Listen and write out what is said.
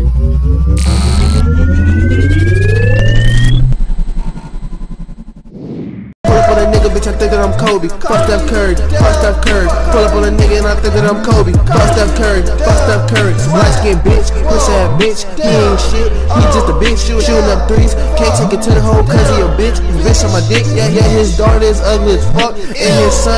On a nigga, bitch, I think that I'm Kobe. Fuck Steph Curry, fuck Steph Curry. Pull up on a nigga and I think that I'm Kobe. Fuck Steph Curry, fuck Steph Curry. Light skin bitch, pussy ass bitch. He ain't shit, he just a bitch shooting up threes. Can't take it to the home cause he a bitch. His bitch on my dick, yeah, his daughter is ugly as fuck. And his son